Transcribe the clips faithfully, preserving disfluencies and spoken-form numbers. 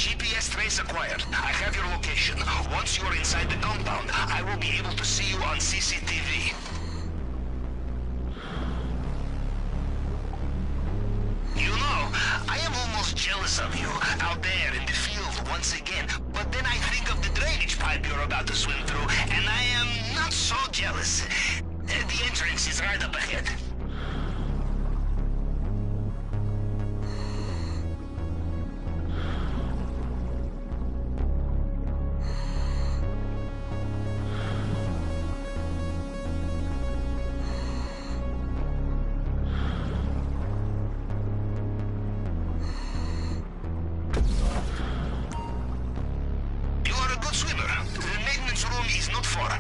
G P S trace acquired. I have your location. Once you are inside the compound, I will be able to see you on C C T V. You know, I am almost jealous of you, out there in the field once again. But then I think of the drainage pipe you're about to swim through, and I am not so jealous. Uh, The entrance is right up ahead. You are a good swimmer. The maintenance room is not far.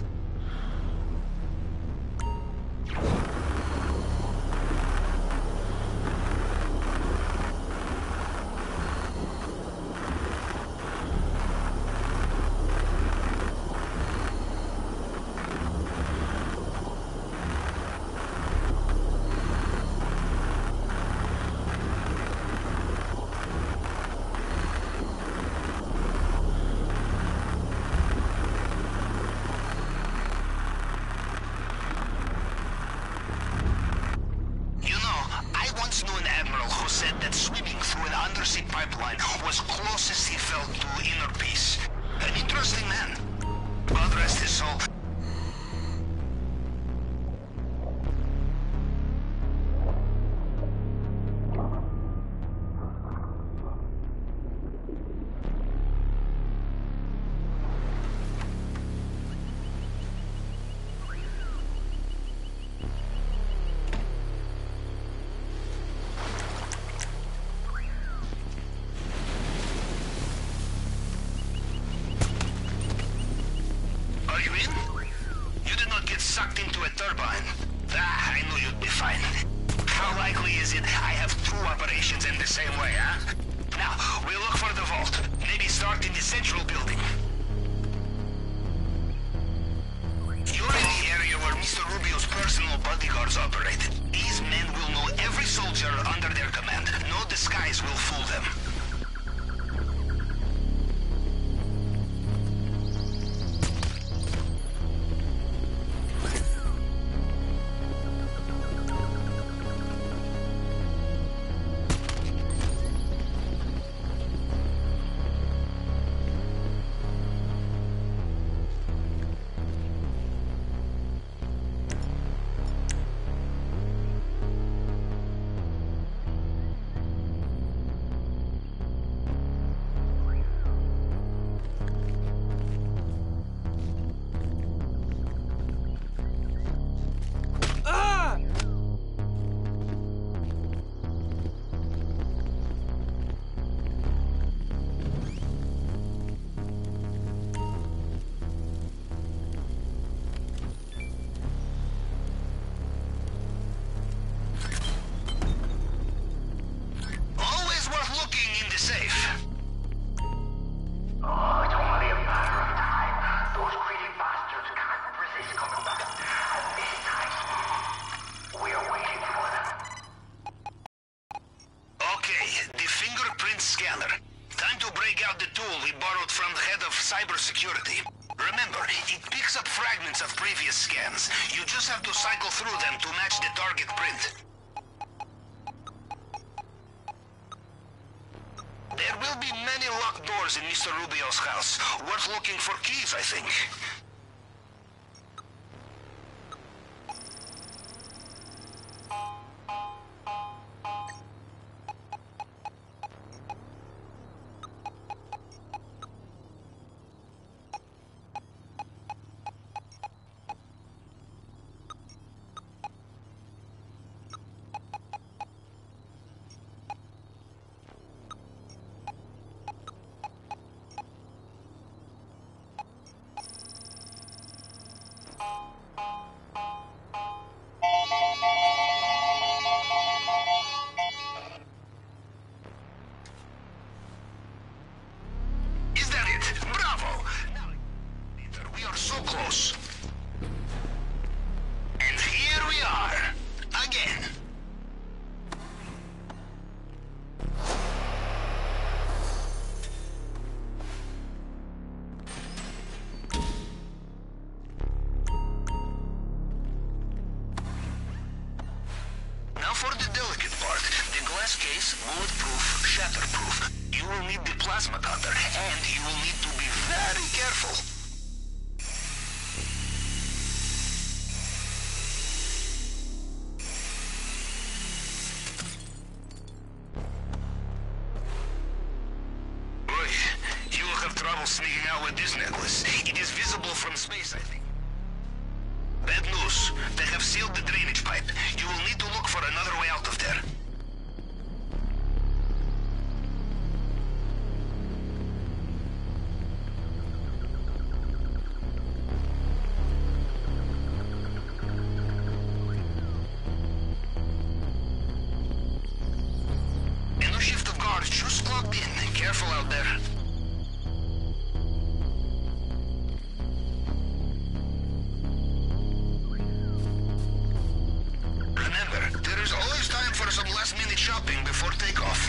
You know, I once knew an admiral who said that swimming through an undersea pipeline was closest he felt to inner peace. An interesting man. God rest his soul. Are you in? You did not get sucked into a turbine. Ah, I knew you'd be fine. How likely is it I have two operations in the same way, huh? Now, we'll look for the vault. Maybe start in the central building. You're in the area where Mister Rubio's personal bodyguards operate. These men will know every soldier under their command. No disguise will fool them. Always worth looking in the safe. Oh, it's only a matter of time. Those greedy bastards can't resist coming back. And this time, we are waiting for them. Okay, the fingerprint scanner. Time to break out the tool we borrowed from the head of cybersecurity. Remember, it picks up fragments of previous scans. You just have to cycle through them to match the target print. There will be many locked doors in Mister Rubio's house. Worth looking for keys, I think. careful. Boy, you will have trouble sneaking out with this necklace. It is visible from space, I think. Bad news. They have sealed the drainage pipe. You will need to look for another way out of there. A new shift of guards just clocked in. Careful out there. Remember, there is always time for some last-minute shopping before takeoff.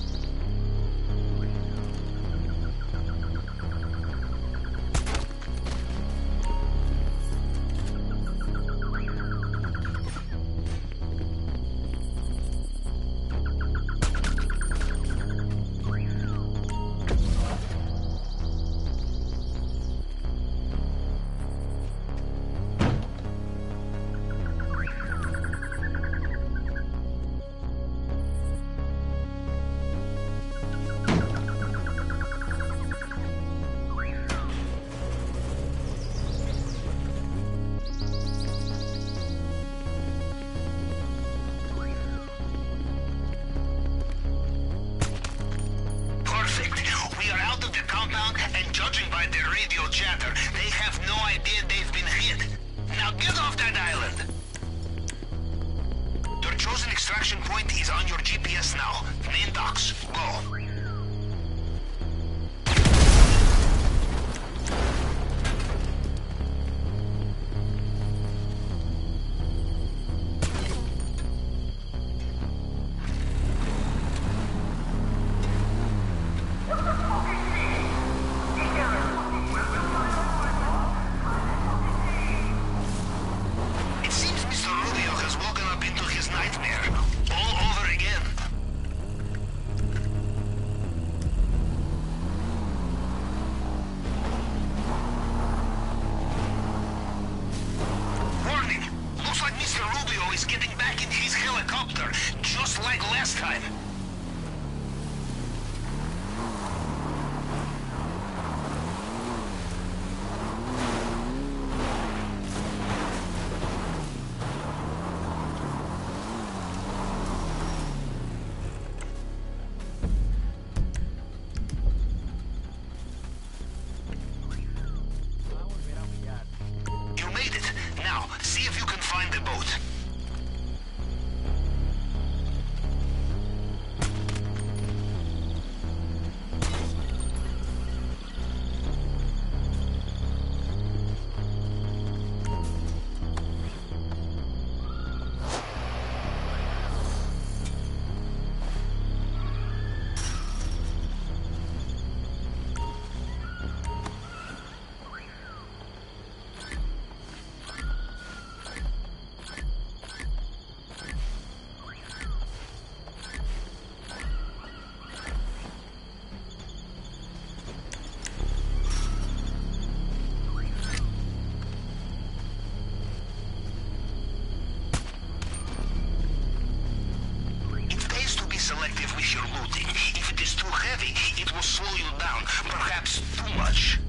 And judging by their radio chatter, they have no idea they've been hit. Now get off that island! Your chosen extraction point is on your G P S now. Main docks, go. Is getting back in his helicopter, just like last time. You made it. Now, see if you can find the boat. Selective with your looting. If it is too heavy, it will slow you down, perhaps too much.